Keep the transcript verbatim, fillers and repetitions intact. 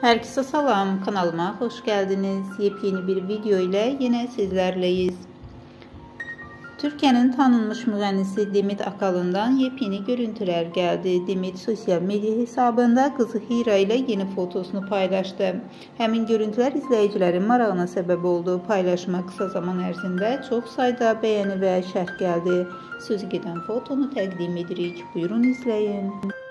Herkese salam, kanalıma hoş geldiniz. Yepyeni bir video ile yine sizlerleyiz. Türkiye'nin tanınmış müğənnisi Demet Akalın'dan yepyeni görüntüler geldi. Demet sosyal medya hesabında kızı Hira ile yeni fotosunu paylaştı. Həmin görüntüler izleyicilerin marağına sebep oldu. Paylaşma kısa zaman ərzində çok sayda beğeni ve şərh geldi. Sözü gedən fotonu təqdim edirik. Buyurun izleyin.